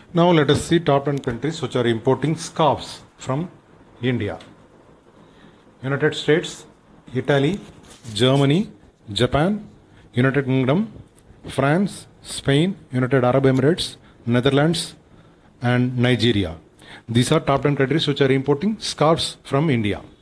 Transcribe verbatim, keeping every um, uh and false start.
Now let us see top ten countries which are importing scarves from India. United States, Italy, Germany, Japan, United Kingdom, France, Spain, United Arab Emirates, Netherlands and Nigeria. These are top ten countries which are importing scarves from India.